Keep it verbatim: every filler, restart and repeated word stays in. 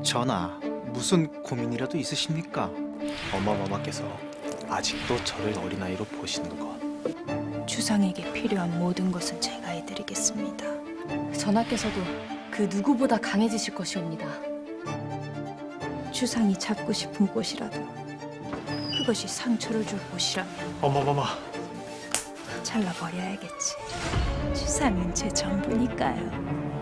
전하, 무슨 고민이라도 있으십니까? 어마마마께서 아직도 저를 어린아이로 보시는 것. 주상에게 필요한 모든 것은 제가 해드리겠습니다. 전하께서도 그 누구보다 강해지실 것이옵니다. 주상이 잡고 싶은 곳이라도 그것이 상처를 줄 곳이라면 어마마마, 잘라버려야겠지. 주상은 제 전부니까요.